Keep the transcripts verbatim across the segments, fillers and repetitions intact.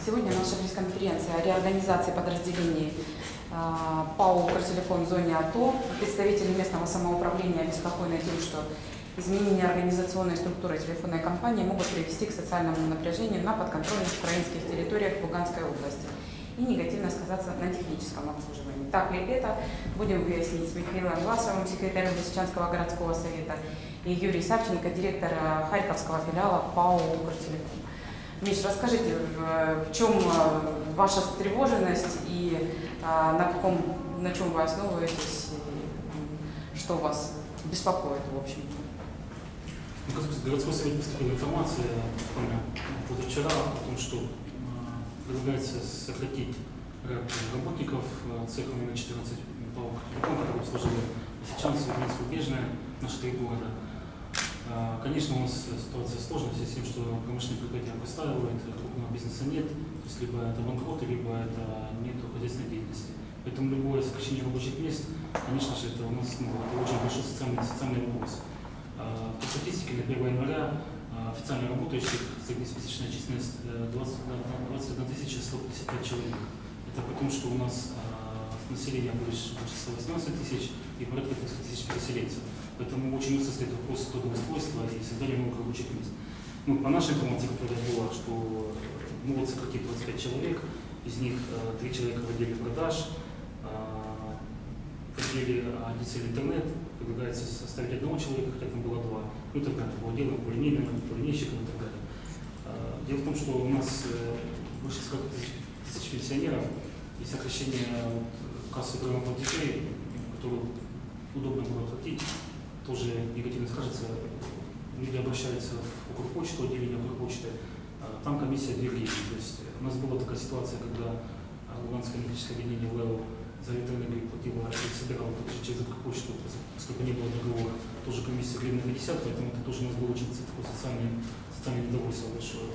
Сегодня наша пресс-конференция о реорганизации подразделений ПАО «Укртелеком» в зоне АТО. Представители местного самоуправления обеспокоены тем, что изменения организационной структуры телефонной компании могут привести к социальному напряжению на подконтрольных украинских территориях Луганской области и негативно сказаться на техническом обслуживании. Так ли это, будем выяснить с Михаилом Власовым, секретарем Лисичанского городского совета, и Юрий Савченко, директор Харьковского филиала ПАО «Укртелеком». Миш, расскажите, в чем ваша встревоженность и на, каком, на чем вы основываетесь, и что вас беспокоит, в общем? Городской совет поступила информация позавчера о том, что предлагается сократить ряд работников цеха номер четырнадцать ПАО «Укртелеком», который обслуживает Лисичанск, Минск-Рубежное, наши три города. Конечно, у нас ситуация сложная в связи с тем, что промышленные предприятия простаивают, крупного бизнеса нет, то есть либо это банкроты, либо это нет хозяйственной деятельности. Поэтому любое сокращение рабочих мест, конечно же, это у нас ну, это очень большой социальный, социальный вопрос. По статистике на первое января официально работающих среднесписочная численность двадцать одна тысяча сто пятьдесят пять человек. Это при том, что у нас население больше сто восемнадцать тысяч и порядка тридцать тысяч переселенцев. Поэтому очень остро стоит вопрос трудоустройства и создания новых рабочих мест. Ну, по нашей информации, которая была, что могут сократить двадцать пять человек, из них три человека в отделе продаж, в отделе дизель интернет предлагается составить одного человека, хотя там было два. Ну, так далее, по отделам, по линейным, по линейщикам и так далее. Дело в том, что у нас больше сорока тысяч пенсионеров и сокращение кассы приема платежей, которую удобно было платить, тоже негативно скажется. Люди обращаются в Укрпочту, отделение Укрпочты, там комиссия две гривны. То есть у нас была такая ситуация, когда Луганское электрическое отделение ВЭО за электроэнергию платило и собирало платежи через Укрпочту, поскольку не было договора, тоже комиссия гривна пятьдесят, поэтому это тоже у нас было очень такое социальное, социальное недовольство большое.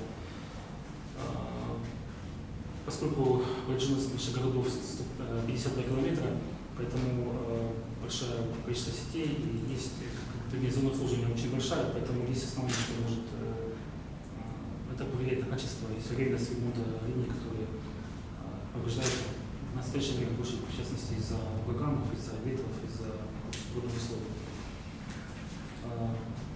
Поскольку протяженность наших городов пятьдесят два километра, поэтому большое количество сетей и есть зона обслуживания очень большая, поэтому есть основание, что может э, это повлиять на качество и современность ремонта линий, которые э, повреждают в настоящее время больше, в частности, из-за ураганов, из-за ветров, из-за водных условий. Э,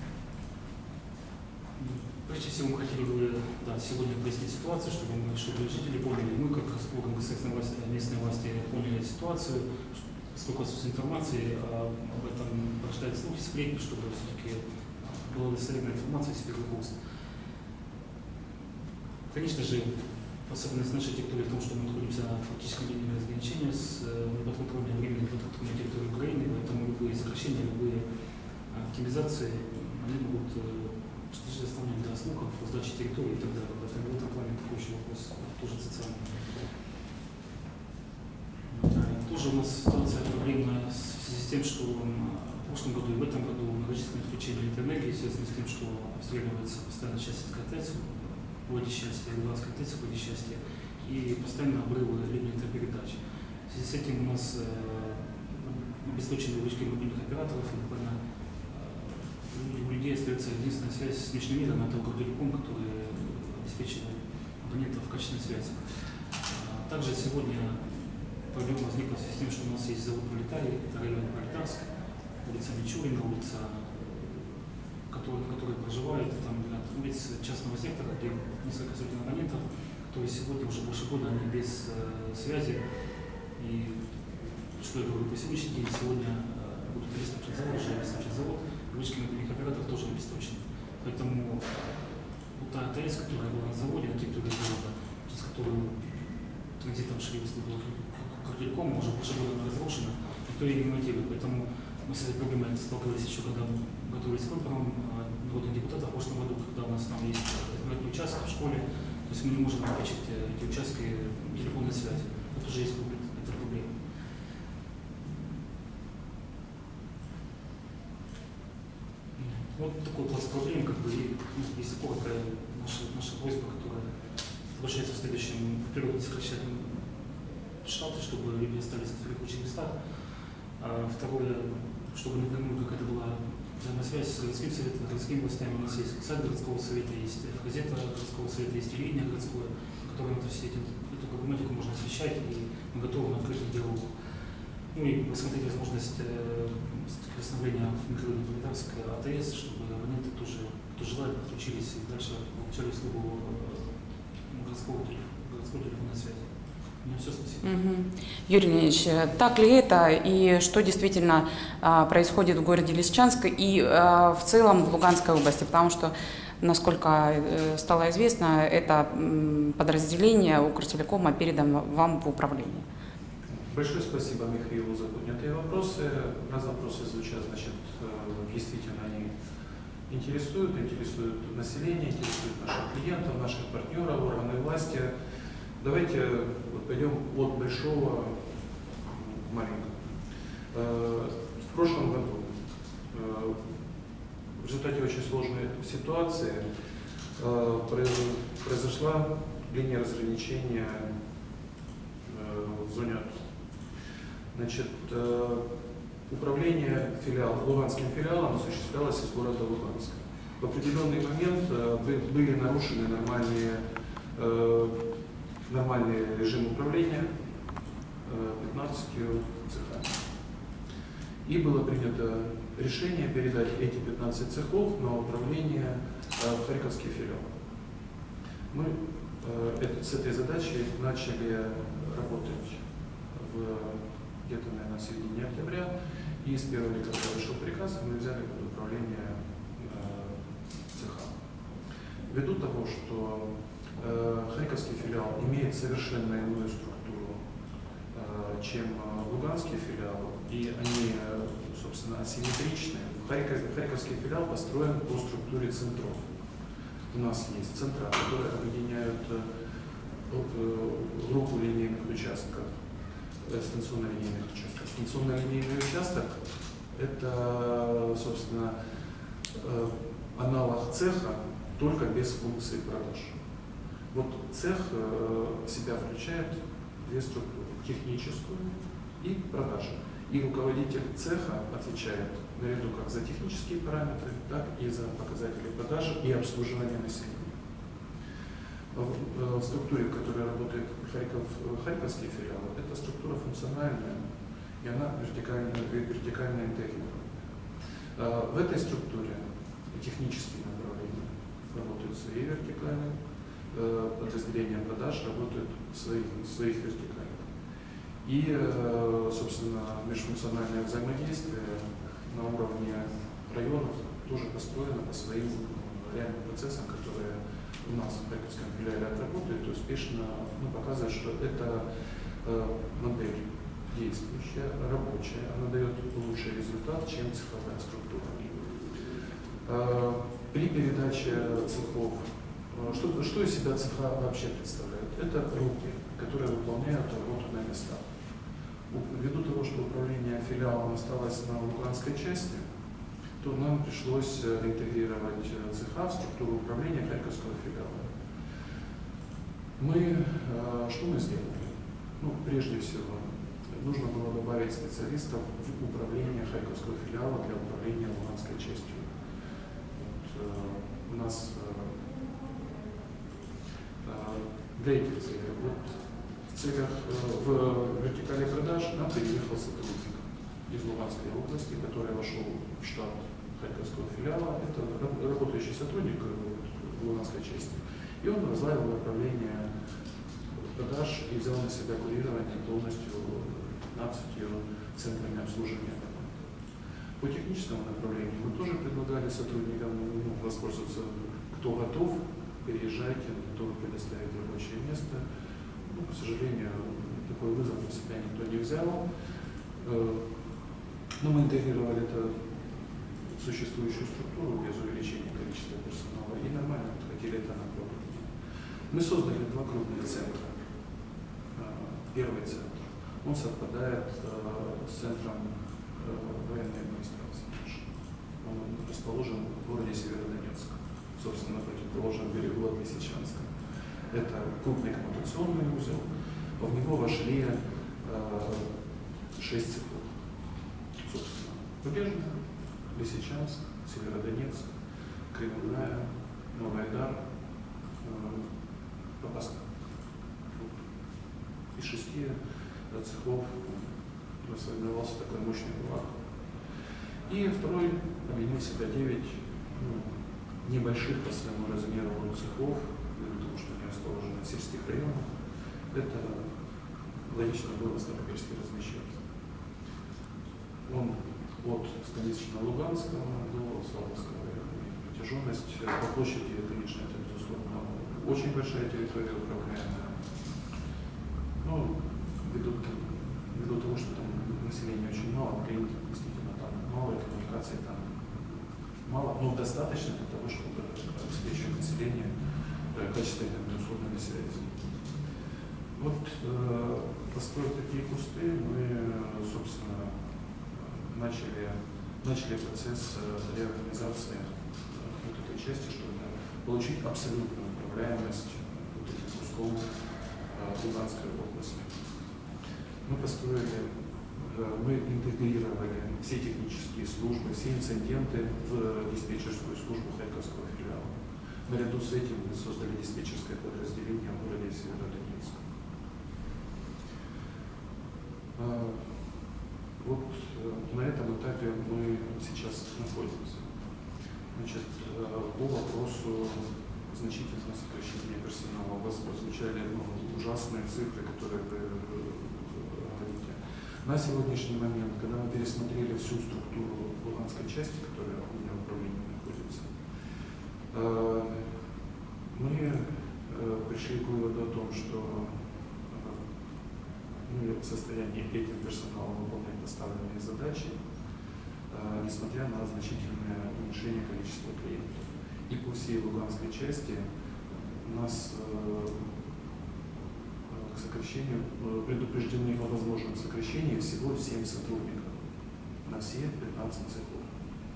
прежде всего мы хотели бы да, сегодня прояснить ситуацию, чтобы, мы, чтобы жители поняли, мы как орган государственной власти, местной власти поняли ситуацию, сколько отсутствует информации, а об этом порождает слухи, сплетни, чтобы все-таки была достоверная информация из первых уст. Конечно же, особенность нашей территории в том, что мы находимся на фактическом линии разграничения с неподконтрольной временной неподконтрольной территорией Украины, поэтому любые сокращения, любые оптимизации, они могут служить основанием для слухов, сдачи территории и так далее. Поэтому в этом плане такой еще вопрос тоже социальный. Тоже у нас ситуация проблемная в связи с тем, что в прошлом году и в этом году многочисленные отключения электроэнергии связаны с тем, что обстреливается постоянно часть ТЭЦ, вводе счастья, Луганской ТЭЦ, вводе счастья, и постоянно обрывы линий электропередач. В связи с этим у нас э, обесточены вышки мобильных операторов, и буквально э, у людей остается единственная связь с внешним миром, это Укртелеком, который обеспечивает абонентов качественной связи. Также сегодня проблема возникла в связи с тем, что у нас есть завод «Пролетарий», это район Пролетарск, улица Мичурина, улица, который, на которой проживают, там улица частного сектора, где несколько сотен абонентов, которые сегодня уже больше года они без э, связи. И что я говорю, по сегодняшний день, сегодня э, будут обесточен завод, уже обесточен завод, вышки мобильных операторов тоже обесточены. Поэтому вот та АТС, которая была на заводе, на территории завода, через которую транзитом шли услуги Укртелеком, уже больше года она разрушена, никто ее не ремонтирует. Поэтому мы с этой проблемой сталкивались еще, когда готовились к выборам народных депутатов в прошлом году, когда у нас там есть избирательный участок в школе, то есть мы не можем обеспечить эти участки телефонной связи. Это уже есть эта проблема. Вот такой пласт проблем, как бы, и, если коротко, наша, наша просьба, которая заключается в следующем: во-первых, не сокращать штаты, чтобы люди остались на своих рабочих местах. А второе, чтобы напрямую какая-то была взаимосвязь с городским советом, городскими властями. У нас есть сайт городского совета, есть газета городского совета, есть телевидение городское, в котором это все этим, эту проблематику можно освещать, и мы готовы на открытый диалог. Ну и посмотреть возможность э, восстановления в микрорайоне Пролетарской АТС, чтобы абоненты тоже, кто желает, подключились и дальше получали услугу э, городского, городской телефонной связи. У меня все, спасибо. Угу. Юрий Леонидович, так ли это и что действительно а, происходит в городе Лисичанск и а, в целом в Луганской области? Потому что, насколько э, стало известно, это м, подразделение Укртелекома передано вам в управление. Большое спасибо Михаилу за поднятые вопросы. Раз вопросы звучат, значит, действительно они интересуют, интересуют население, интересуют наших клиентов, наших партнеров, органы власти. Давайте вот пойдем от большого к маленькому. В прошлом году в результате очень сложной ситуации произошла линия разграничения в зоне АТО. Значит, управление филиал, луганским филиалом осуществлялось из города Луганска. В определенный момент были нарушены нормальные, нормальный режим управления пятнадцатью цехами. И было принято решение передать эти пятнадцать цехов на управление в Харьковский филиал. Мы с этой задачей начали работать где-то, наверное, в середине октября, и с первого декабря вышел приказ, и мы взяли под управление э, цеха. Ввиду того, что э, Харьковский филиал имеет совершенно иную структуру, э, чем э, Луганский филиал, и они, э, собственно, асимметричны, Харьков, Харьковский филиал построен по структуре центров. У нас есть центра, которые объединяют э, э, группу линейных участков, станционно-линейных участков. Станционно-линейный участок – это, собственно, аналог цеха, только без функции продаж. Вот цех в себя включает две структуры – техническую и продажи. И руководитель цеха отвечает наряду как за технические параметры, так и за показатели продажи и обслуживания населения. В структуре, в которой работает Харьков, Харьковский филиал, эта структура функциональная, и она вертикально, вертикально интегрирована. В этой структуре технические направления работают свои вертикали, подразделения продаж работают своих, своих вертикалях. И, собственно, межфункциональное взаимодействие на уровне районов тоже построено по своим реальным процессам, которые у нас в Харьковском филиале отработает и успешно ну, показывает, что это э, модель действующая, рабочая, она дает лучший результат, чем цеховая структура. Э, при передаче цехов, э, что, что из себя цеха вообще представляют? Это руки, которые выполняют работу на местах. Ввиду того, что управление филиалом осталось на луганской части, то нам пришлось интегрировать цеха в структуру управления Харьковского филиала. Мы, что мы сделали? Ну, прежде всего, нужно было добавить специалистов в управление Харьковского филиала для управления луганской частью. Вот, у нас для этих целей, вот, в целях, в вертикали продаж нам переехал сотрудник из Луганской области, который вошел в штат Харьковского филиала, это работающий сотрудник в Луганской части, и он возглавил управление продаж и взял на себя курирование полностью пятнадцатью центрами обслуживания. По техническому направлению мы тоже предлагали сотрудникам ну, воспользоваться, кто готов, переезжайте, готовы предоставить рабочее место. Ну, к сожалению, такой вызов на себя никто не взял, но мы интегрировали это существующую структуру без увеличения количества персонала и нормально подхватили это направление. Мы создали два крупных центра. Первый центр, он совпадает с центром военной администрации. Он расположен в городе Северодонецк, собственно, на противоположном берегу от Лисичанска. Это крупный коммутационный узел, в него вошли шесть цехов. Собственно, Побежная, Лисичанск, Северодонецк, Кремльная, Новый Айдар, Попасна. шести цехов сформировался такой мощный кулак. И второй объединил в себя девять ну, небольших по своему размеру цехов, потому что они расположены в сельских районах. Это логично было Ставропольский размещать. Он от Станично-Луганского до Славянского района. Протяженность по площади, конечно, это безусловно очень большая территория управляемая. Но ввиду, ввиду того, что там населения очень мало, клиентов действительно там мало, и коммуникаций там мало, но достаточно для того, чтобы обеспечить население качественной безусловной связи. Вот э, построив такие кусты, мы, собственно, начали, начали процесс реорганизации вот этой части, чтобы получить абсолютную управляемость вот этих кусков Луганской области. Мы построили, мы интегрировали все технические службы, все инциденты в диспетчерскую службу Харьковского филиала. Наряду с этим мы создали диспетчерское подразделение в городе Северодонецк. Вот на этом этапе мы сейчас находимся. Значит, по вопросу значительного сокращения персонала. У вас прозвучали ну, ужасные цифры, которые вы говорите. На сегодняшний момент, когда мы пересмотрели всю структуру Луганской части, которая у меня в управлении находится, мы пришли к выводу о том, что мы в состоянии этим персоналом выполнять поставленные задачи, э, несмотря на значительное уменьшение количества клиентов. И по всей Луганской части у нас э, к сокращению э, предупреждены о возможном сокращении всего семь сотрудников на все пятнадцать цехов.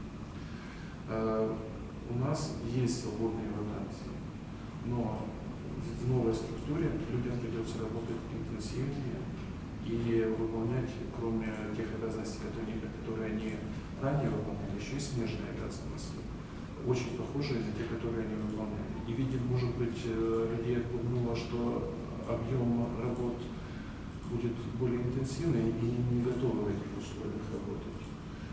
Э, у нас есть свободные вакансии, но в новой структуре людям придется работать интенсивнее и выполнять, кроме тех обязанностей, которые, которые они ранее выполняли, еще и смежные обязанности, очень похожие на те, которые они выполняли. И, видимо, может быть, людей отпугнуло, что объем работ будет более интенсивный, и не готовы в этих условиях работать.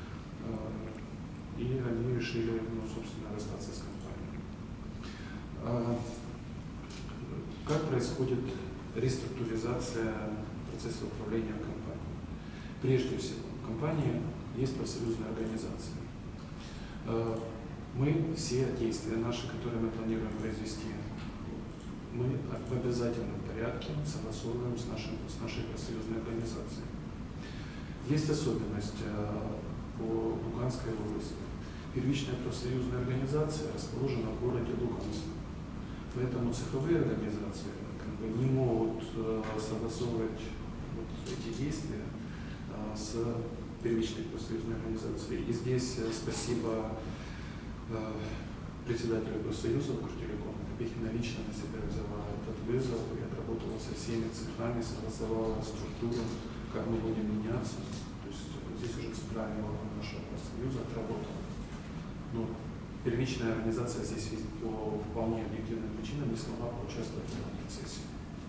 И они решили, ну, собственно, расстаться с компанией. Как происходит реструктуризация процесса управления компанией? Прежде всего, в компании есть профсоюзная организация. Мы все действия наши, которые мы планируем произвести, мы в обязательном порядке согласовываем с, нашим, с нашей профсоюзной организацией. Есть особенность по Луганской области. Первичная профсоюзная организация расположена в городе Луганск. Поэтому цеховые организации как бы не могут э, согласовывать вот эти действия э, с первичной профсоюзной организацией. И здесь э, спасибо э, председателю профсоюза Укртелекома. Копейкина лично на себя взяла этот вызов и отработала со всеми цехами, согласовала структуру, как мы будем меняться. То есть здесь уже центральный орган нашего профсоюза отработал. Но первичная организация здесь по вполне объективным причинам не смогла поучаствовать в этом процессе.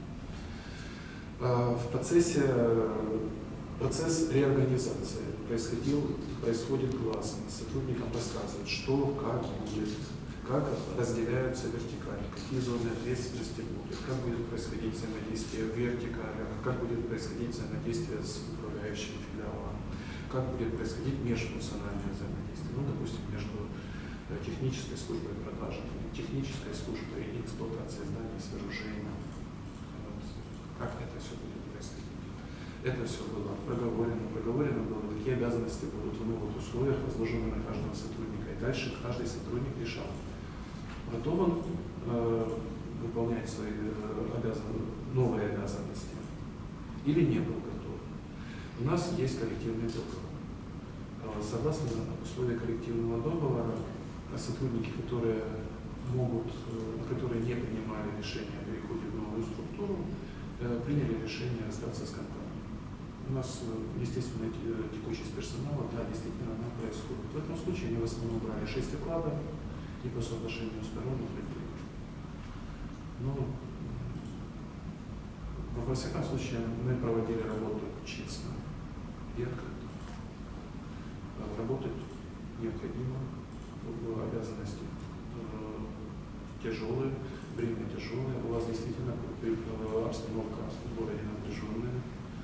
В процессе процесс реорганизации происходил, происходит гласно. Сотрудникам рассказывают, что, как будет, как разделяются вертикали, какие зоны ответственности будут, как будет происходить взаимодействие в вертикалях, как будет происходить взаимодействие с управляющим филиалом, как будет происходить межфункциональное взаимодействие, ну, допустим, между технической службой продажи, технической службой и эксплуатации зданий с вооружением. Вот. Как это все будет происходить? Это все было проговорено. Проговорено было, какие обязанности будут в новых условиях возложены на каждого сотрудника. И дальше каждый сотрудник решал, готов он э, выполнять свои э, обязан... новые обязанности или не был готов. У нас есть коллективный договор. Согласно условиям коллективного договора, сотрудники, которые могут, которые не принимали решение о переходе в новую структуру, приняли решение остаться с компанией. У нас, естественно, текучесть персонала, да, действительно, она происходит. В этом случае они в основном брали шесть окладов и по соглашению сторон уходили. Но во во всяком случае, мы проводили работу честно и открыто. Работать необходимо, в обязанности тяжелые, время тяжелое, у вас действительно обстановка в городе напряженная.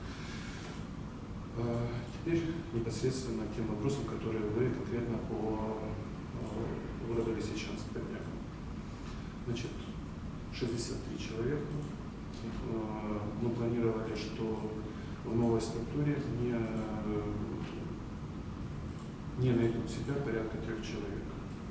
Теперь непосредственно к тем вопросам, которые вы конкретно по городу Лисичанск подняли. Значит, шестьдесят три человека. Мы планировали, что в новой структуре не, не найдут себя порядка трех человек.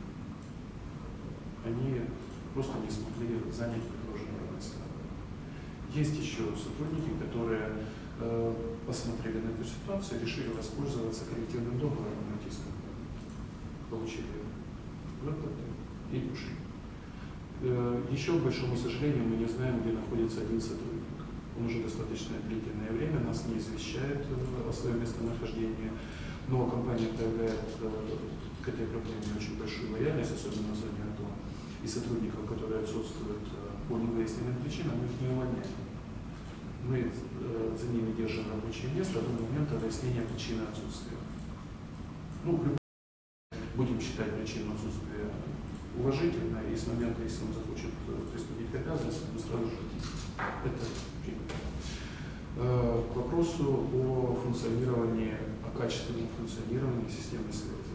Они просто не смогли занять предложенные места. Есть еще сотрудники, которые э, посмотрели на эту ситуацию и решили воспользоваться коллективным договором на ТИСК. Получили выплаты и ушли. Э, еще, к большому сожалению, мы не знаем, где находится один сотрудник. Он уже достаточно длительное время нас не извещает э, о своем местонахождении, но компания проявляет э, к этой проблеме очень большую лояльность, особенно в зоне АТО. И сотрудников, которые отсутствуют по невыясненным причинам, мы их не увольняем. Мы э, за ними держим рабочее место до момента выяснения причины отсутствия. Ну, будем считать причину отсутствия уважительно, и с момента, если он захочет приступить к обязанности, мы сразу же это принято. Э, к вопросу о функционировании, о качественном функционировании системы связи.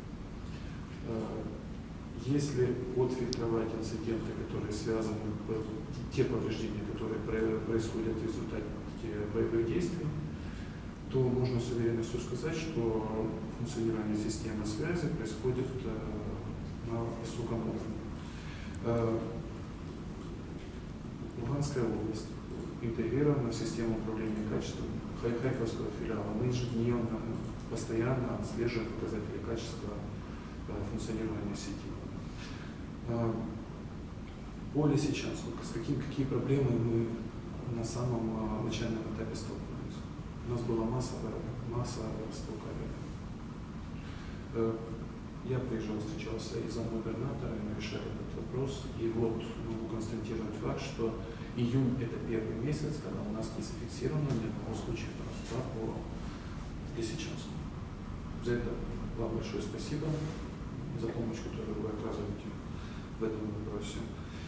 Э, Если отфильтровать инциденты, которые связаны, те повреждения, которые происходят в результате боевых действий, то можно с уверенностью сказать, что функционирование системы связи происходит на высоком уровне. Луганская область интегрирована в систему управления качеством Харьковского филиала. Мы ежедневно, постоянно отслеживаем показатели качества функционирования сети. По Лисичанску, с какими, какие проблемы мы на самом начальном этапе столкнулись? У нас была массовая, массовая столкновение. Я приезжал, встречался и с замгубернатором, мы решали этот вопрос. И вот могу констатировать факт, что июнь – это первый месяц, когда у нас не зафиксировано ни одного случая воровства по Лисичанску. За это вам большое спасибо, за помощь, которую вы оказываете в этом вопросе.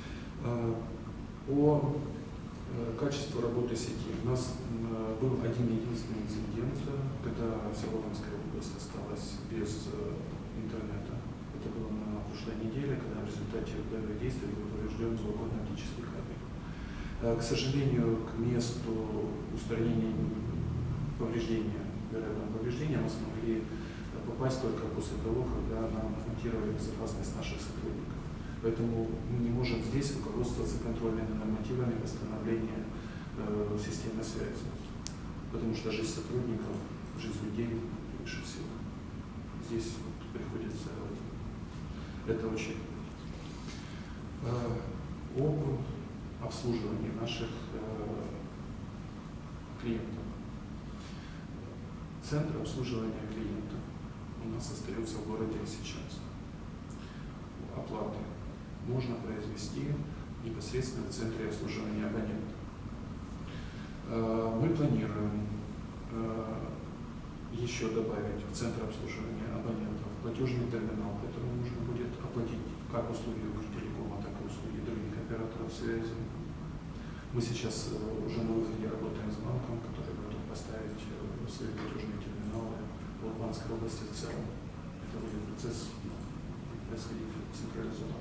По качеству работы сети. У нас был один единственный инцидент, когда вся Луганская область осталась без интернета. Это было на прошлой неделе, когда в результате боевых действий был поврежден злоконный оптический кабель. К сожалению, к месту устранения повреждения, вероятного повреждения мы смогли попасть только после того, когда нам гарантировали безопасность наших сотрудников. Поэтому мы не можем здесь руководствоваться контрольными нормативами восстановления э, системы связи. Потому что жизнь сотрудников, жизнь людей выше всего. Здесь вот приходится это очень э, об обслуживании наших э, клиентов. Центр обслуживания клиентов у нас остается в городе Лисичанск. Оплаты можно произвести непосредственно в центре обслуживания абонента. Мы планируем еще добавить в центр обслуживания абонентов платежный терминал, который нужно будет оплатить как услуги Укртелекома, так и услуги других операторов связи. Мы сейчас уже на выходе работаем с банком, который готов поставить свои платежные терминалы в Луганской области в целом. Это будет процесс происходить централизованно.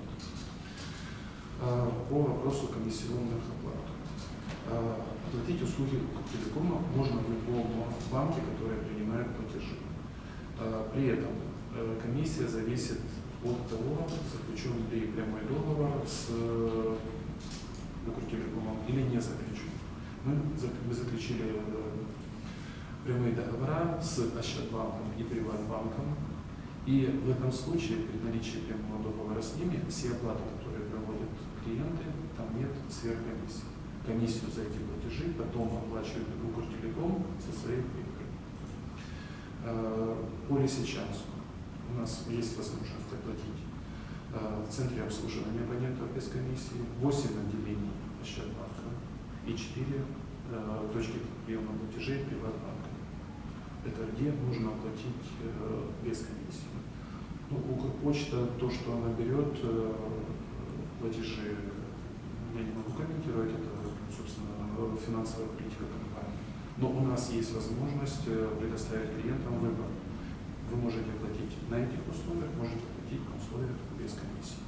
По вопросу комиссионных оплат. Оплатить услуги Укртелекома можно в любом банке, который принимает платежи. При этом комиссия зависит от того, заключен ли прямой договор с Укртелекомом или не заключен. Мы заключили прямые договора с Ощадбанком и Приватбанком. И в этом случае, при наличии прямого договора с ними, все оплаты, которые проводят клиенты, там нет сверхкомиссии. Комиссию за эти платежи потом оплачивает Укртелеком со своей прибыли. По Лисичанску у нас есть возможность оплатить в центре обслуживания абонентов без комиссии восемь отделений Ощадбанка и четыре э, точки приема платежей приватбанка. Это где нужно оплатить э, без комиссии. Ну, Укрпочта, то, что она берет, э, платежи, я не могу комментировать, это, собственно, финансовая политика компании. Но у нас есть возможность предоставить клиентам выбор. Вы можете платить на этих условиях, можете платить на условиях без комиссии.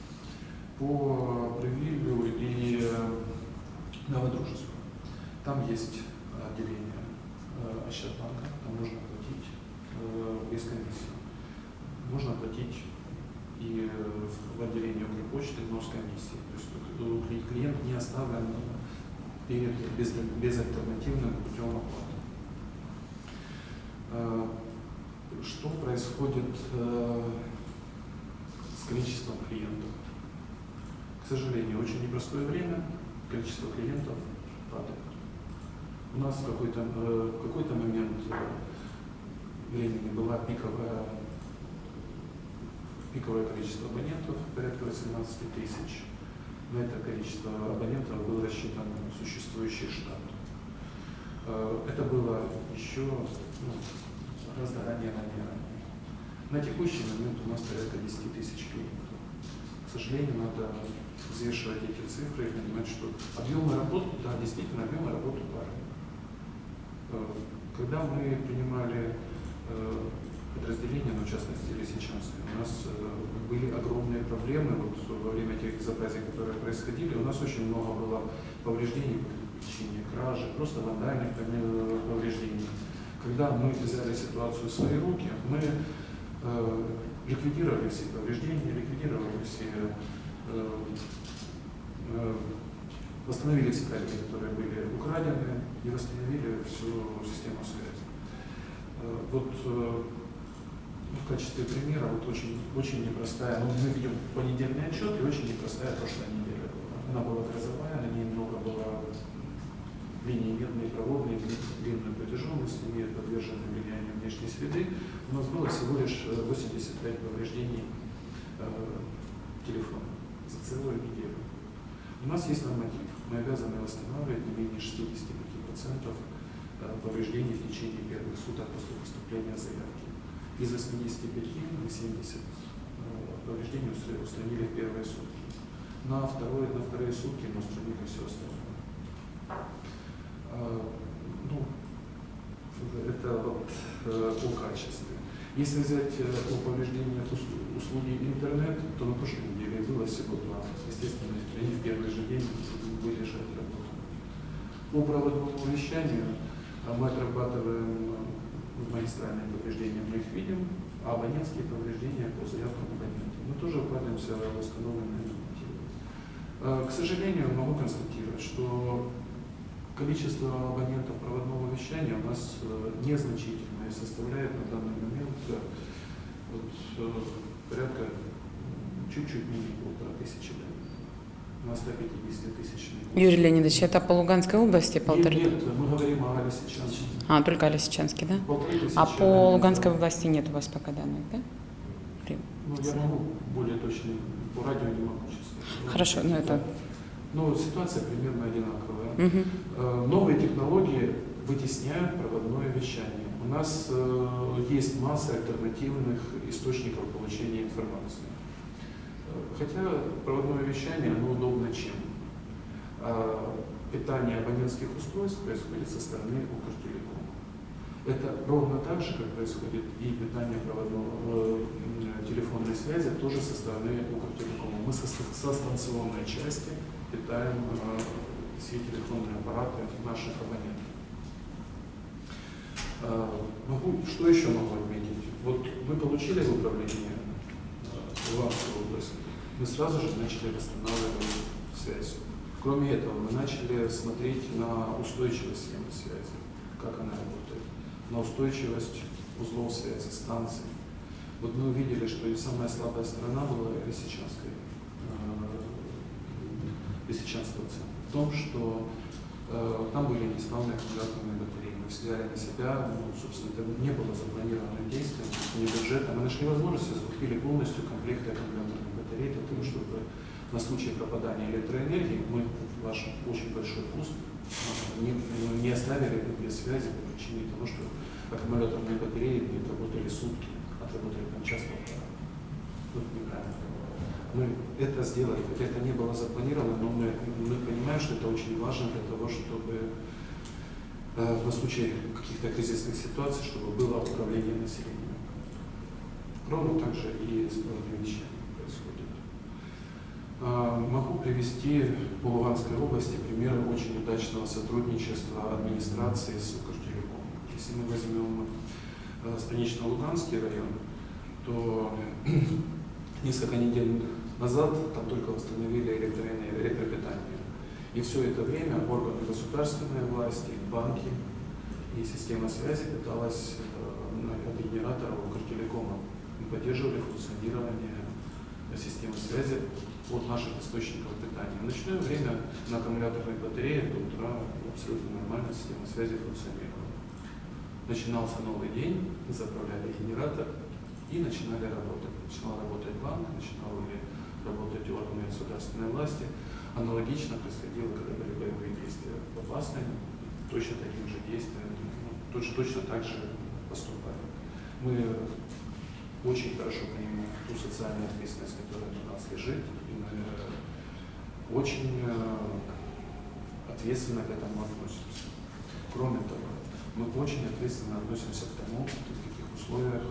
По Привилю и Новодружеству. Там есть отделение Ощадбанка, там можно платить без комиссии. Можно платить и в отделении Укрпочты, но с комиссией. То есть клиент не оставлен перед без, безальтернативным путем оплаты. Что происходит с количеством клиентов? К сожалению, очень непростое время, количество клиентов падает. У нас в какой-то в какой-то момент времени была пиковая, пиковое количество абонентов, порядка восемнадцати тысяч. На это количество абонентов был рассчитан существующий штат. Это было еще ну, гораздо ранее, ранее, ранее. На текущий момент у нас порядка десяти тысяч клиентов. К сожалению, надо взвешивать эти цифры и понимать, что объемы работы, да, действительно, объемы работы падают. Когда мы принимали подразделения, но в частности Лисичанское, у нас были огромные проблемы вот, во время тех безобразий, которые происходили. У нас очень много было повреждений по причине кражи, просто вандальных повреждений. Когда мы взяли ситуацию в свои руки, мы э, ликвидировали все повреждения, ликвидировали все, э, э, восстановили все кабели, которые были украдены, и восстановили всю систему связи. Э, вот э, в качестве примера вот очень, очень непростая, ну, мы видим понедельный отчет, и очень непростая прошлая неделя была. Она была грозовая, на ней много было линии медные, проводные, длинной протяженности, не подвержены влиянию внешней среды. У нас было всего лишь восемьдесят пять повреждений э, телефона за целую неделю. У нас есть норматив. Мы обязаны восстанавливать не менее шестидесяти пяти процентов повреждений в течение первых суток после поступления заявки. Из восьмидесяти пяти мы семьдесят повреждений устранили в первые сутки. На, второе, на вторые сутки мы устранили все остальное. Ну, это вот э, о качестве. Если взять э, о повреждениях услуги интернет, то на прошлой неделе было всего два. Естественно, они в первый же день были же отработаны. По проводному вещанию мы отрабатываем магистральные повреждения, мы их видим, а абонентские повреждения по заявкам абонентов. Мы тоже укладываемся в установленные нормативы. К сожалению, могу констатировать, что количество абонентов проводного вещания у нас незначительное, составляет на данный момент вот, порядка чуть-чуть менее полтора тысячи. На сто пятьдесят тысяч. Юрий Леонидович, это по Луганской области полторы? Нет, нет, мы говорим о Лисичанске. А, только о Лисичанске, да? А по Луганской области нет у вас пока данных, да? Ну, я могу более точно, по радио не могу сейчас. Хорошо, но это... Но ситуация примерно одинаковая. Угу. Новые технологии вытесняют проводное вещание. У нас э, есть масса альтернативных источников получения информации. Хотя проводное вещание, оно удобно чем? А питание абонентских устройств происходит со стороны Укртелеком. Это ровно так же, как происходит и питание проводного, э, телефонной связи, тоже со стороны Укртелекома. Мы со, со станционной части питаем э, все телефонные аппараты наших абонентов. Э, могу, что еще могу отметить? Вот мы получили в управление э, Луганской области, мы сразу же начали восстанавливать связь. Кроме этого, мы начали смотреть на устойчивость схемы связи, как она работает, на устойчивость узлов связи, станций. Вот мы увидели, что и самая слабая сторона была Лисичанской, э, Лисичанского центра. В том, что э, там были неисправные аккумуляторные батареи. Мы взяли на себя, ну, собственно, это не было запланированным действием, не бюджетом. Мы нашли возможность, закупили полностью комплекты аккумуляторных батарей для того, чтобы на случай пропадания электроэнергии мы в ваш очень большой куст не, оставили без связи по причине того, что аккумуляторные батареи не работали сутки, отработали там час-полтора. Ну, неправильно. Мы это сделали, хотя это не было запланировано, но мы, мы понимаем, что это очень важно для того, чтобы э, на случай каких-то кризисных ситуаций, чтобы было управление населением. Ровно так же и с бытовыми вещами происходит. Э, могу привести по Луганской области примеры очень удачного сотрудничества администрации с Укртелеком. Если мы возьмем э, станично-Луганский район, то несколько недель назад там только восстановили электропитание. И все это время органы государственной власти, банки и система связи пыталась от генератора Укртелекома. Мы поддерживали функционирование системы связи от наших источников питания. В ночное время на аккумуляторной батарее до утра абсолютно нормально система связи функционировала. Начинался новый день, заправляли генератор и начинали работать. Начинал работать банк, начинали работать органы государственной власти. Аналогично происходило, когда были боевые действия в Басне, точно таким же действием, ну, точно, точно так же поступали. Мы очень хорошо понимаем ту социальную ответственность, которая на нас лежит, и мы очень ответственно к этому относимся. Кроме того, мы очень ответственно относимся к тому, в каких условиях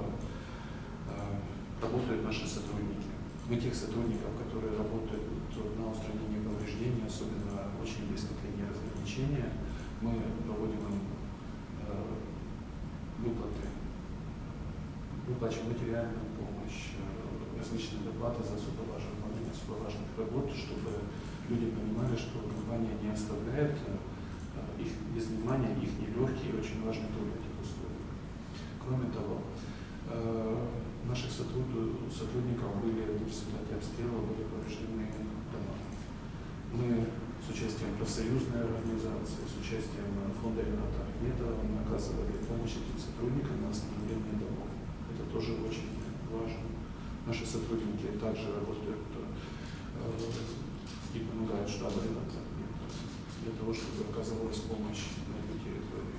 работают наши сотрудники. Мы тех сотрудников, которые работают на устранении повреждений, особенно очень близко к линии разграничения, мы проводим им э, выплаты, выплачиваем материальную помощь, э, различные доплаты за особо важную выполнение особо важных работ, чтобы люди понимали, что компания не оставляет э, их без внимания, их нелегкий и очень важный труд в этих условиях. Кроме того, э, наших сотрудников были в результате обстрела были повреждены дома. Мы с участием профсоюзной организации, с участием фонда Рената Ахметова мы оказывали помощь этим сотрудникам на восстановление домов. Это тоже очень важно. Наши сотрудники также работают э, и помогают штабу Рената Ахметова для того, чтобы оказывалась помощь на этой территории.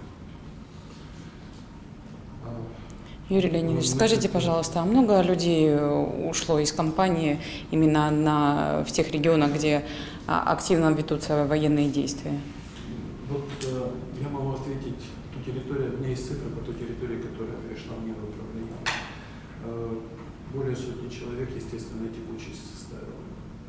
Юрий Леонидович, скажите, пожалуйста, а много людей ушло из компании именно на, в тех регионах, где активно ведутся военные действия? Вот э, я могу ответить ту территорию, у меня есть цифры по той территории, которая перешла мне в управление. Э, более сотни человек, естественно, текучесть составила.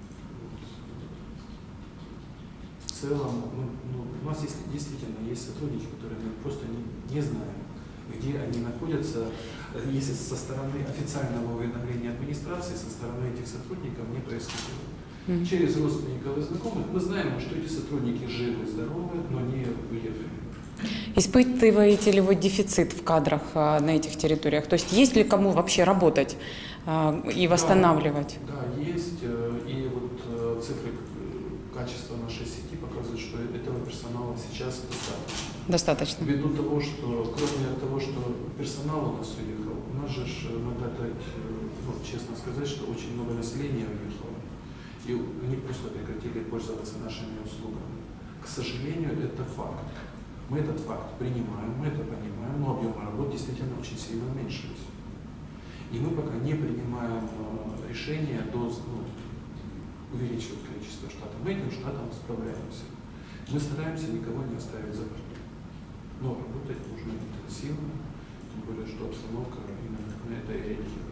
В целом, ну, ну, у нас есть, действительно есть сотрудники, которые мы просто не, не знаем, где они находятся, если со стороны официального уведомления администрации, со стороны этих сотрудников не происходило. Mm-hmm. Через родственников и знакомых мы знаем, что эти сотрудники живы, здоровы, но не уехали. Испытываете ли вы дефицит в кадрах а, на этих территориях? То есть есть ли кому вообще работать а, и восстанавливать? Да, да, есть. И вот цифры качества нашей сети показывают, что этого персонала сейчас достаточно. Достаточно. Ввиду того, что, кроме того, что персонал у нас уехал, у нас же, надо дать, ну, честно сказать, что очень много населения уехало, и они просто прекратили пользоваться нашими услугами. К сожалению, это факт. Мы этот факт принимаем, мы это понимаем, но объемы работ действительно очень сильно уменьшились. И мы пока не принимаем решения до, ну, увеличивать количество штатов. Мы этим штатом справляемся. Мы стараемся никого не оставить за бортом. Но работать нужно интенсивно, тем более, что обстановка именно на это реагирует.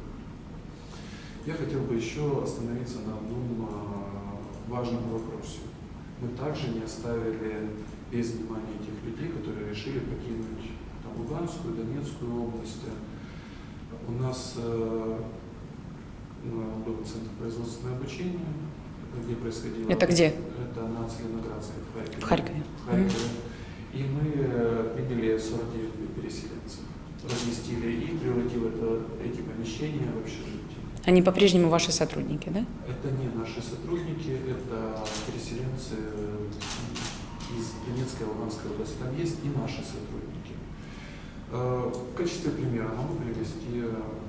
Я хотел бы еще остановиться на одном важном вопросе. Мы также не оставили без внимания тех людей, которые решили покинуть там, Луганскую, Донецкую область. У нас э, был центр производственного обучения, где происходило... Это где? Это на Целиноградской, в Харькове. В Харькове. В Харькове. Mm-hmm. И мы приняли сорок девять переселенцев, разместили и превратили это, эти помещения в общежитие. Они по-прежнему ваши сотрудники, да? Это не наши сотрудники, это переселенцы из Донецкой и Луганской области. Там есть и наши сотрудники. В качестве примера могу привести,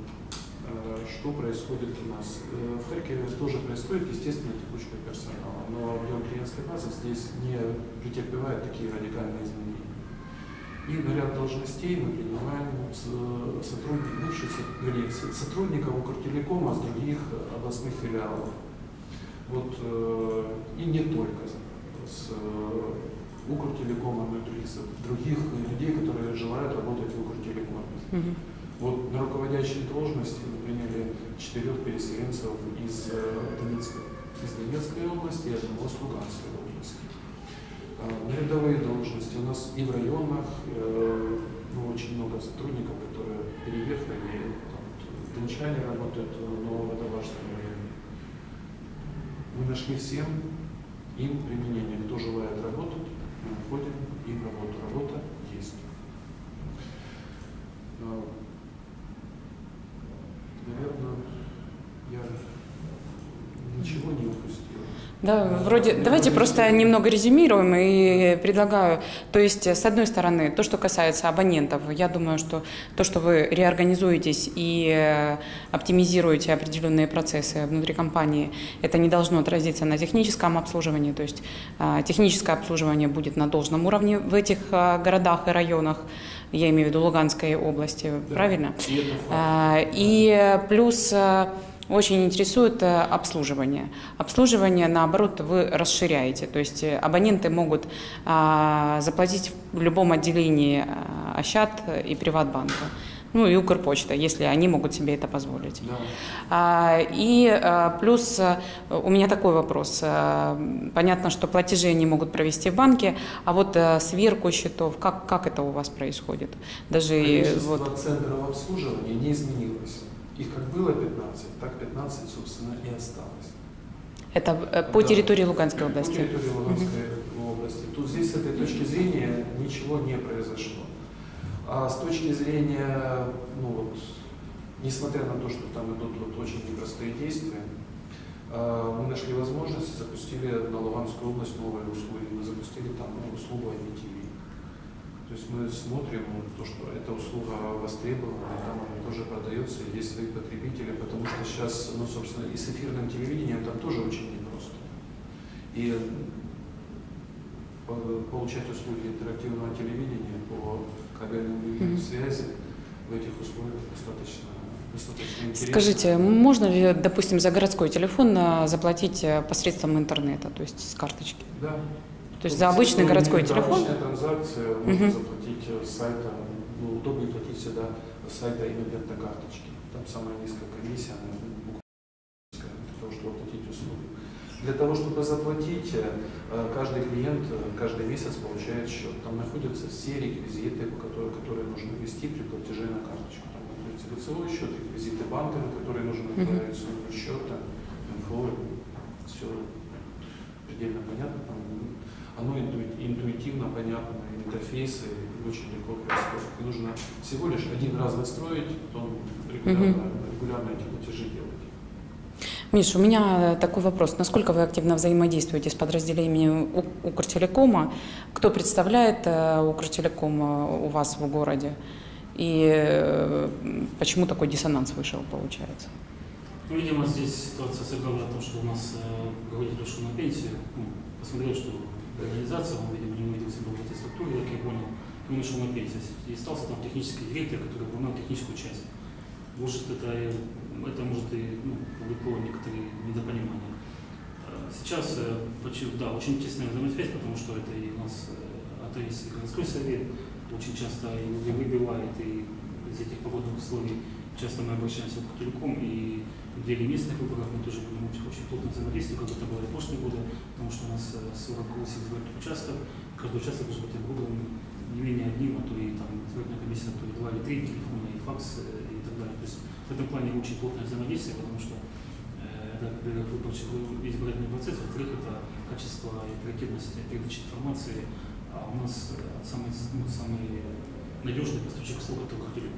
что происходит у нас. В Харькове тоже происходит, естественно, текучка персонала, но объем клиентской базы здесь не претерпевает такие радикальные изменения. И на ряд должностей мы принимаем сотрудников, бывших сотрудников Укртелекома с других областных филиалов. Вот, и не только с Укртелекома, но и других, других людей, которые желают работать в Укртелекоме. Mm-hmm. Вот на руководящей должности мы приняли четырех переселенцев из Донецкой, из Донецкой области и одного с Луганской области. На рядовые должности у нас и в районах ну, очень много сотрудников, которые переехали, там, дончане работают в Нововодолажском районе. Мы нашли всем им применение. Кто желает работать, мы находим им работу. Работа есть. Наверное, я ничего не упустил. Да, вроде, давайте просто немного резюмируем и предлагаю, то есть, с одной стороны, то, что касается абонентов, я думаю, что то, что вы реорганизуетесь и оптимизируете определенные процессы внутри компании, это не должно отразиться на техническом обслуживании, то есть техническое обслуживание будет на должном уровне в этих городах и районах, я имею в виду Луганской области, да, правильно? И, и плюс... Очень интересует обслуживание. Обслуживание, наоборот, вы расширяете. То есть абоненты могут а, заплатить в любом отделении Ощад и Приватбанка. Ну и Укрпочта, если они могут себе это позволить. Да. А, и а, плюс у меня такой вопрос. А, понятно, что платежи они могут провести в банке, а вот а, сверку счетов, как, как это у вас происходит? Даже количество вот... центров обслуживания не изменилось. Их как было пятнадцать, так пятнадцать, собственно, и осталось. Это по да, территории Луганской области? По территории Луганской mm-hmm. области. Тут здесь с этой точки зрения ничего не произошло. А с точки зрения, ну вот, несмотря на то, что там идут вот очень непростые действия, мы нашли возможность, запустили на Луганскую область новые услуги. Мы запустили там услугу ай пи ти ви. То есть мы смотрим то, что эта услуга востребована, там она тоже продается, есть свои потребители, потому что сейчас, ну, собственно, и с эфирным телевидением там тоже очень непросто. И получать услуги интерактивного телевидения по кабельной mm-hmm. связи в этих условиях достаточно, достаточно интересно. Скажите, можно ли, допустим, за городской телефон заплатить посредством интернета, то есть с карточки? Да. То есть за обычный городской телефон? Обычная транзакция можно uh-huh. заплатить с сайта, ну, удобнее платить всегда с сайта инвентарной карточки. Там самая низкая комиссия, она для того, чтобы оплатить услуги. Для того, чтобы заплатить, каждый клиент каждый месяц получает счет. Там находятся все реквизиты, которые, которые нужно ввести при платеже на карточку. Там находится лицевой счет, реквизиты банка, на которые нужно отправить uh-huh. номер счета, инфо, все предельно понятно. Там, оно интуитивно понятно, интерфейсы очень легко происходит. И нужно всего лишь один раз настроить, потом регулярно, mm-hmm. регулярно эти платежи делать. Миш, у меня такой вопрос. Насколько вы активно взаимодействуете с подразделениями Укртелекома? Кто представляет Укртелеком у вас в городе? И почему такой диссонанс вышел, получается? Ну, видимо, здесь ситуация сыграла о том, что у нас руководитель ушел на пенсию. Ну, посмотрел, что организация, он, видимо, не увидел себя в этой структуре, как я понял, он ушел на пенсию. И остался там технический директор, который выполнял техническую часть. Может, это, это может и ну, повлекло некоторые недопонимания. Сейчас, да, очень тесная взаимосвязь, потому что это и у нас АТС и городской совет очень часто и выбивает, и из этих погодных условий часто мы обращаемся к Телеком, и в деле местных выборов мы тоже будем очень, очень плотно взаимодействовать, как это было и в прошлые годы, потому что у нас сорок восемь избирательных участков, каждый участок должен быть оборудован не менее одним, а то и там избирательная комиссия, а то и два или три телефона, и факс, и так далее. То есть в этом плане очень плотное взаимодействие, потому что э, это, во-первых, выборчий избирательный процесс, во-вторых, это качество и оперативность передачи информации, а у нас самый, ну, самый надежный поставщик услуг это Укртелеком.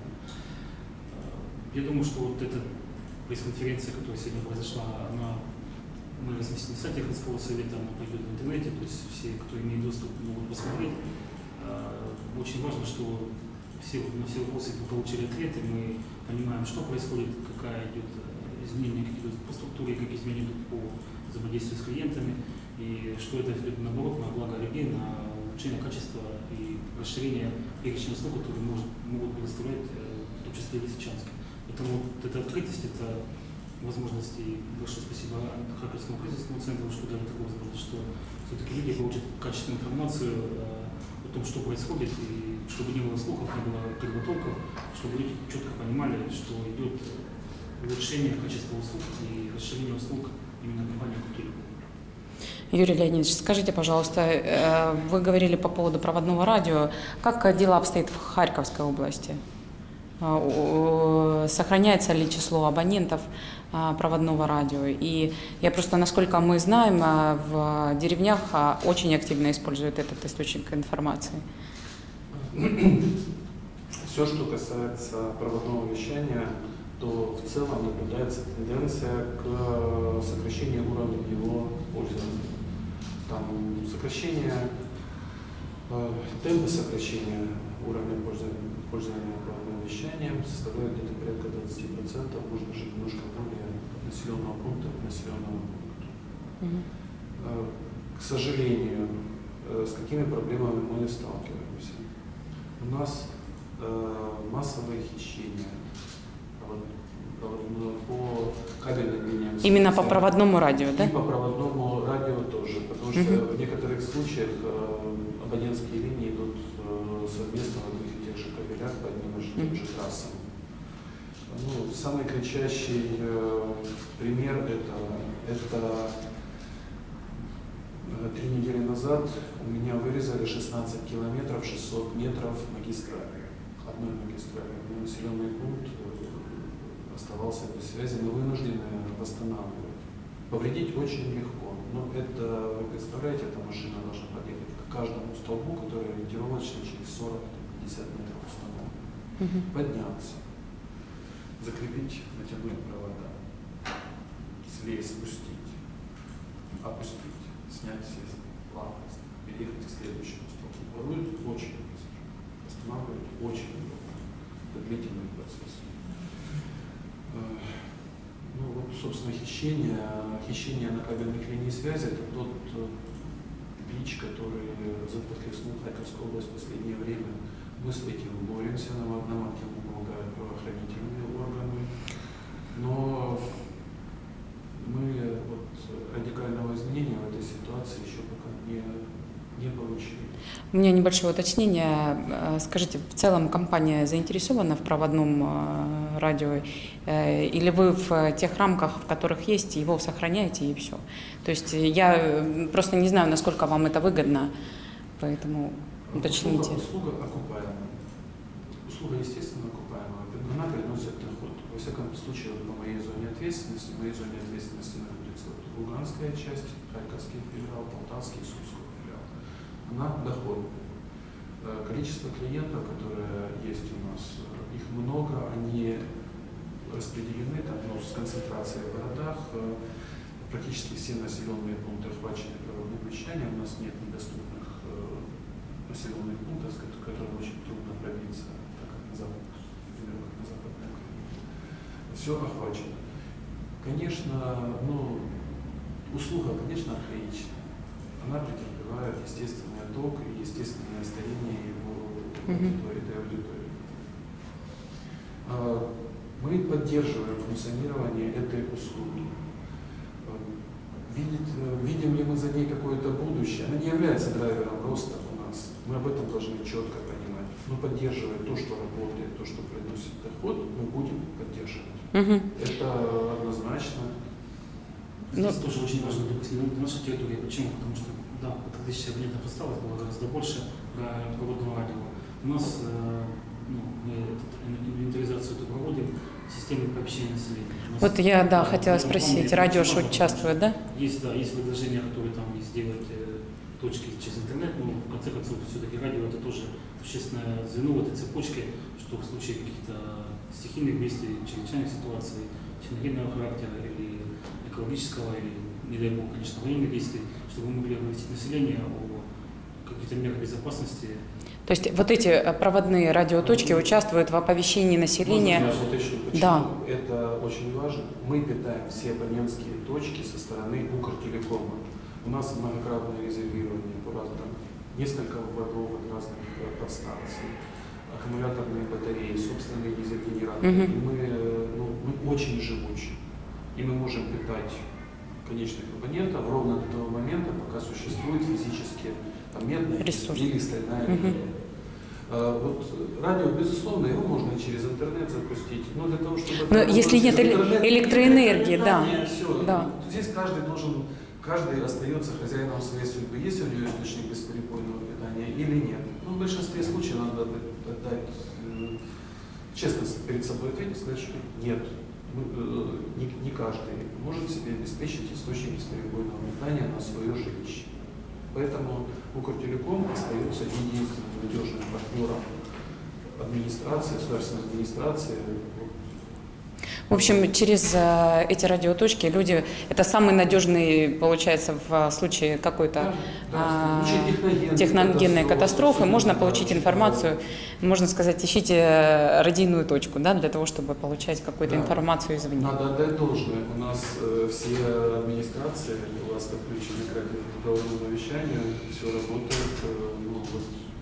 Я думаю, что вот эта пресс-конференция, которая сегодня произошла, она, мы разместили на сайте городского совета, она пойдет в интернете, то есть все, кто имеет доступ, могут посмотреть. Очень важно, что все, на все вопросы мы получили ответы, мы понимаем, что происходит, какая идет изменения, какие идут по структуре, какие изменения идут по взаимодействию с клиентами, и что это идет наоборот на благо людей, на улучшения качества и расширения перечня услуг, которые может, могут предоставлять, в том числе и Лисичанск. Поэтому вот эта открытость, это возможность, и большое спасибо Харьковскому кризисному центру, что дали такую возможность, что все-таки люди получат качественную информацию о том, что происходит, и чтобы не было слухов, не было кривотолков, чтобы люди четко понимали, что идет улучшение качества услуг и расширение услуг именно компании «Культура». Юрий Леонидович, скажите, пожалуйста, вы говорили по поводу проводного радио. Как дело обстоит в Харьковской области? Сохраняется ли число абонентов проводного радио? И я просто, насколько мы знаем, в деревнях очень активно используют этот источник информации. Все, что касается проводного вещания, то в целом наблюдается тенденция к сокращению уровня его пользования. Там сокращение, э, темпы сокращения уровня пользования, пользования проводным вещанием составляют где-то порядка двадцати процентов, можно жить немножко более от населенного пункта к населенному пункту. Mm-hmm. э, к сожалению, э, с какими проблемами мы сталкиваемся? У нас э, массовое хищение по кабельным линиям. Именно по проводному радио, да? И по проводному радио тоже, потому что uh-huh. в некоторых случаях э, абонентские линии идут э, совместно в одних и тех же кабелях по одним и тем же трассам. Ну, самый кричащий э, пример этого, это э, три недели назад у меня вырезали шестнадцать километров, шестьсот метров магистрали, одной магистрали, населенный пункт оставался без связи, но вынуждены восстанавливать. Повредить очень легко, но это, вы представляете, эта машина должна подъехать к каждому столбу, который ориентировочно через сорок-пятьдесят метров установлен, uh-huh. подняться, закрепить, натянуть провода, слезть, спустить, опустить, снять все плавность, переехать к следующему столбу. Воруют очень быстро, восстанавливать очень удобно. Это длительный процесс. Ну вот, собственно, хищение, хищение на кабельных линиях связи – это тот бич, который захлестнул Харьковскую область в последнее время. Мы с этим боремся, нам, нам активно помогают правоохранительные органы, но мы вот радикального изменения в этой ситуации еще пока не, не получили. У меня небольшое уточнение. Скажите, в целом компания заинтересована в проводном радио, или вы в тех рамках, в которых есть, его сохраняете и все? То есть я просто не знаю, насколько вам это выгодно, поэтому уточните. Услуга, услуга окупаемая. Услуга, естественно, окупаемая. Она приносит доход. Во всяком случае, по моей зоне ответственности, в моей зоне ответственности находится вот Луганская часть, Харьковский филиал, Полтавский, Сумской филиал. Она доходная. Количество клиентов, которые есть у нас, их много, они распределены, там, ну, с концентрацией в городах. Практически все населенные пункты охвачены проводным вещанием. У нас нет недоступных населенных пунктов, с которым очень трудно пробиться, так как на запад, например, как на западной Украине. Все охвачено. Конечно, ну, услуга, конечно, отличная. Она претерпевает естественный отток и естественное старение его аудитории, этой аудитории. Мы поддерживаем функционирование этой услуги. Видит, видим ли мы за ней какое-то будущее? Она не является драйвером роста у нас. Мы об этом должны четко понимать. Но поддерживая то, что работает, то, что приносит доход, мы будем поддерживать. Uh-huh. Это однозначно. Здесь ну, тоже очень важно для нашей территории. Почему? Потому что, да, вот тысяча абонентов осталось, было гораздо больше про проводного радио. У нас, э, ну, мы инвентаризацию эту проводим в системе общения населения. Вот я, да, хотела спросить, радио участвует, да? Есть, да, есть предложения, которые там сделать э, точки через интернет, но в конце концов все-таки радио это тоже существенное звено в этой цепочке, что в случае каких-то стихийных действий, чрезвычайных ситуаций, техногенного характера или экологического, или, не дай бог, конечно, военных действий, чтобы мы могли оповестить население о каких-то мерах безопасности. То есть вот эти проводные радиоточки участвуют в оповещении населения? Можно я уточню, почему да. Это очень важно? Мы питаем все абонентские точки со стороны Укртелекома. У нас многократное резервирование по разным несколько вводов от разных подстанций, аккумуляторные батареи, собственные дизель-генераторы. Мгм. И мы, ну, мы очень живучи. И мы можем питать конечных абонентов ровно до того момента, пока существует физически там, медная Ресурс. или стальная Мгм. линия. А, вот радио, безусловно, его можно и через интернет запустить, но для того, чтобы... Но это если было нет через эле- интернет, электроэнергии, да. питание, всё. Да. Здесь каждый должен, каждый остается хозяином своей судьбы. Есть у него источник бесперебойного питания или нет. Ну, в большинстве случаев надо отдать, э, честно перед собой ответить, сказать, что нет. Мы, э, не, не каждый может себе обеспечить источник бесперебойного питания на свое жилище. Поэтому Укртелеком остается единственным надежным партнером администрации, государственной администрации. В общем, через э, эти радиоточки люди, это самый надежный, получается, в случае какой-то Да, а, в случае техногенной техногенной катастрофы, катастрофы, можно да, получить да. информацию, можно сказать, ищите радийную точку, да, для того, чтобы получать какую-то Да. информацию извне. Надо отдать должное. У нас э, все администрации у вас подключены к радиопроводному вещанию, все работает. Э, ну, вот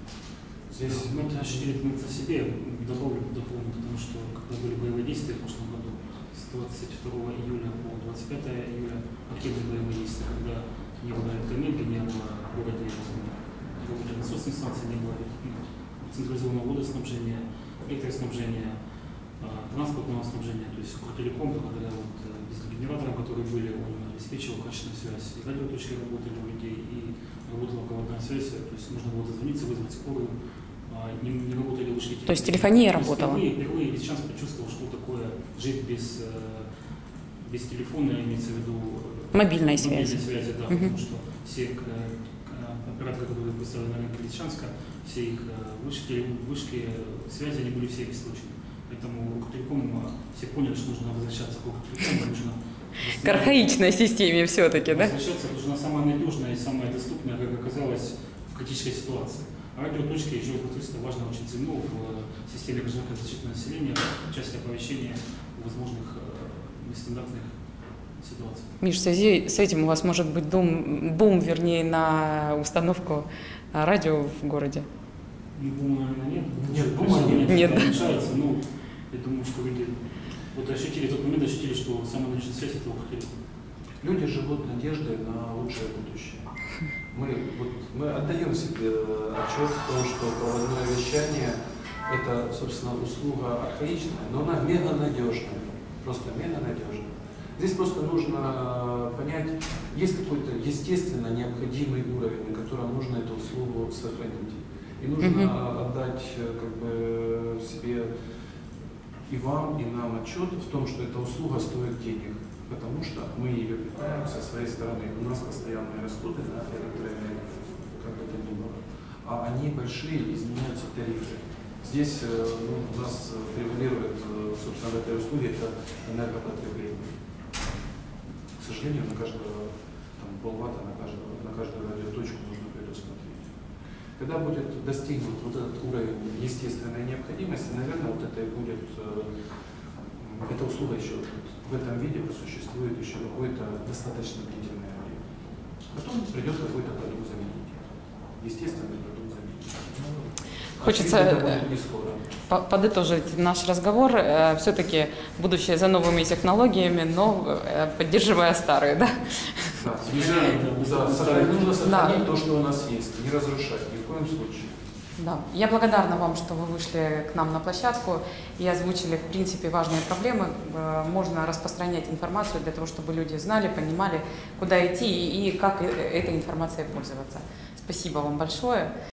здесь Мы это ощутили мы это себе, добавлю, дополню, потому что когда были боевые действия в прошлом году, с двадцать второго июля по двадцать пятое июля, активные боевые действия, когда не было электроэнергии, не было в городе работали насосной станции, не было ну, централизованного водоснабжения, электроснабжения, а, транспортного снабжения, то есть Укртелеком, благодаря вот, дизель-генераторам, которые были, он обеспечивал качественную связь. И радиоточки работали у людей, и работала проводная связь, то есть можно было дозвониться, вызвать скорую, а, не, не работали вышки. То есть телефония То есть работала? Впервые, впервые Лисичанск почувствовал, что такое жить без, э, без телефона, имеется в виду э, Мобильной связи. связи, да, Мгм. потому что все э, э, операторы, которые представлены на рынке Лисичанска, все их э, вышки, вышки э, связи, они были все обесточены. Поэтому Укртелеком э, все поняли, что нужно возвращаться к Укртелекому, нужно К архаичной системе все-таки, да? возвращаться, потому что она самая надежная и самая доступная, как оказалось, в критической ситуации. А радиоточки и животноводство важно очень ценно в э, системе гражданского защиты населения в части оповещения о возможных э, нестандартных ситуациях. Миш, в связи с этим у вас может быть бум, бум, вернее, на установку а, радио в городе? Ну, бума, наверное, нет. Нет, Потому бума что нет. Нет, да. уменьшается, но я думаю, что люди вот ощутили, в тот момент ощутили, что самая надежная связь это Укртелеком. люди живут надеждой на лучшее будущее. Мы, вот, мы отдаем себе отчет в том, что проводное вещание – это, собственно, услуга архаичная, но она мега надежная, просто мега надежная. Здесь просто нужно понять, есть какой-то естественно необходимый уровень, на котором нужно эту услугу сохранить. И нужно Мгм. отдать как бы, себе и вам, и нам отчет в том, что эта услуга стоит денег, потому что мы ее питаем со своей стороны. У нас постоянные расходы на электроэнергию, как бы то ни было. А они большие, изменяются тарифы. Здесь э, ну, у нас превалирует, э, собственно, в этой услуге это энергопотребление. К сожалению, на каждого там, полватта, на, каждого, на каждую радиоточку нужно предусмотреть. Когда будет достигнут вот этот уровень естественной необходимости, наверное, вот это и будет, э, эта услуга еще в этом виде существует еще какое-то достаточно длительное время. Потом придет какой-то продукт заменитель. Естественный продукт заменитель. Хочется Очевидно, это будет не скоро. по- подытожить наш разговор. Э, Все-таки будущее за новыми технологиями, но э, поддерживая старые, да? Да, Да, да, сохранить- нужно сохранить Да. то, что у нас есть, не разрушать ни в коем случае. Да. Я благодарна вам, что вы вышли к нам на площадку и озвучили, в принципе, важные проблемы. Э, Можно распространять информацию для того, чтобы люди знали, понимали, куда идти и и как э- этой информацией пользоваться. Спасибо вам большое.